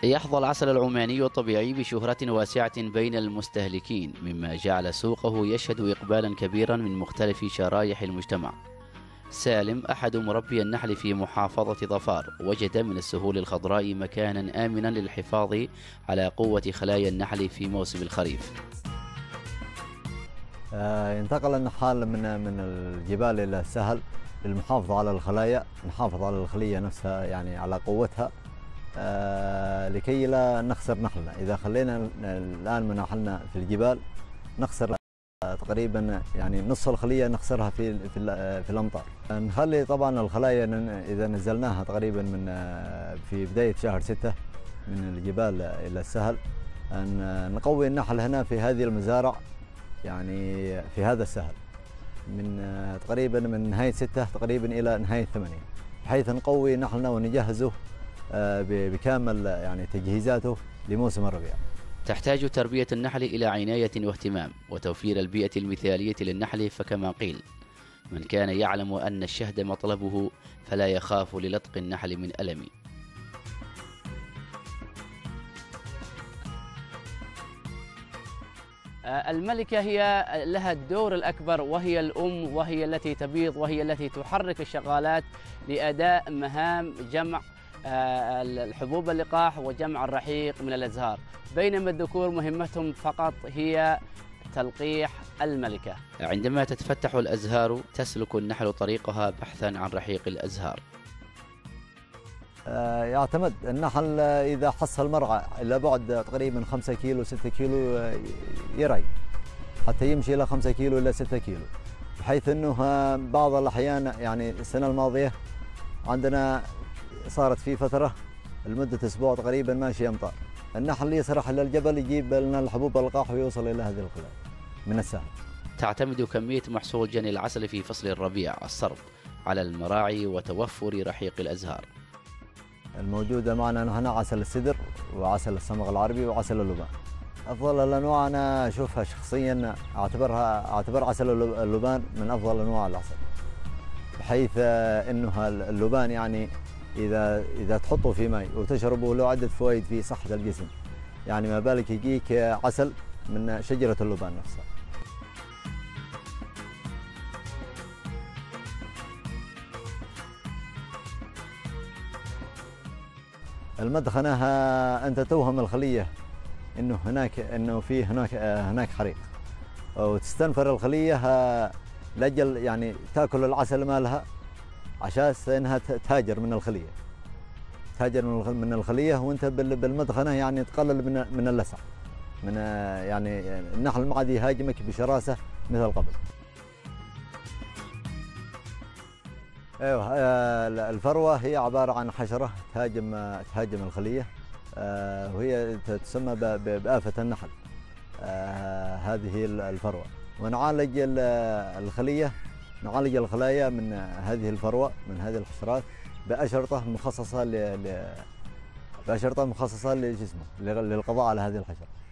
يحظى العسل العماني الطبيعي بشهرة واسعة بين المستهلكين، مما جعل سوقه يشهد إقبالا كبيرا من مختلف شرائح المجتمع. سالم أحد مربي النحل في محافظة ظفار وجد من السهول الخضراء مكانا آمنا للحفاظ على قوة خلايا النحل في موسم الخريف. انتقل النحال من الجبال إلى السهل للمحافظة على الخلايا، نحافظ على الخلية نفسها يعني على قوتها، لكي لا نخسر نحلنا. إذا خلينا الآن مناحلنا في الجبال نخسر تقريبا يعني نصف الخلية نخسرها في الأمطار. نخلي طبعا الخلايا إذا نزلناها تقريبا في بداية شهر 6 من الجبال إلى السهل، أن نقوي النحل هنا في هذه المزارع، يعني في هذا السهل من تقريبا من نهاية 6 تقريبا إلى نهاية 8، بحيث نقوي نحلنا ونجهزه بكامل يعني تجهيزاته لموسم الربيع. تحتاج تربية النحل إلى عناية واهتمام وتوفير البيئة المثالية للنحل، فكما قيل: من كان يعلم أن الشهد مطلبه فلا يخاف للطق النحل من ألم. الملكة هي لها الدور الأكبر، وهي الأم، وهي التي تبيض، وهي التي تحرك الشغالات لأداء مهام جمع الحبوب اللقاح وجمع الرحيق من الأزهار، بينما الذكور مهمتهم فقط هي تلقيح الملكة. عندما تتفتح الأزهار تسلك النحل طريقها بحثا عن رحيق الأزهار. يعتمد النحل إذا حصل المرعى إلى بعد تقريبا 5 كيلو 6 كيلو يرعي، حتى يمشي إلى 5 كيلو إلى 6 كيلو، بحيث أنه بعض الأحيان يعني السنة الماضية عندنا صارت في فترة لمدة أسبوع تقريبا ماشي أمطار، النحل يسرح إلى الجبل يجيب لنا الحبوب اللقاح ويوصل إلى هذه الخلايا من السهل. تعتمد كمية محصول جني العسل في فصل الربيع الصرب على المراعي وتوفر رحيق الأزهار. الموجودة معنا هنا عسل السدر وعسل الصمغ العربي وعسل اللبان. أفضل الأنواع أنا أشوفها شخصيا أعتبر عسل اللبان من أفضل أنواع العسل، بحيث أنه اللبان يعني إذا تحطه في ماء وتشربه له عدة فوائد في صحة الجسم، يعني ما بالك يجيك عسل من شجرة اللبان نفسها. المدخنة أنت توهم الخلية إنه هناك حريق، وتستنفر الخلية لأجل يعني تأكل العسل مالها عشان إنها تهاجر من الخلية، من الخلية، وأنت بالمدخنة يعني تقلل من اللسع، من يعني النحل ما عاد يهاجمك بشراسة مثل قبل. ايوه، الفروة هي عبارة عن حشرة تهاجم الخلية، وهي تسمى بآفة النحل، هذه الفروة، ونعالج نعالج الخلايا من هذه الفروة، من هذه الحشرات بأشرطة مخصصة لجسمه للقضاء على هذه الحشرة.